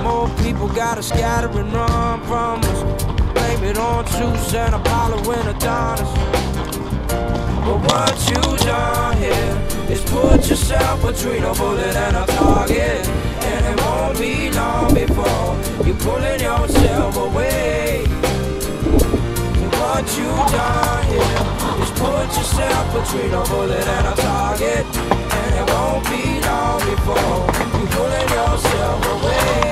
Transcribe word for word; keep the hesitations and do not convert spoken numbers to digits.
More people gotta scatter and run from us. Blame it on Zeus and Apollo and Adonis. But what you done here is put yourself between a bullet and a target, and it won't be long before you're pulling yourself away. And what you done here is put yourself between a bullet and a target, and it won't be long before you're pulling yourself away.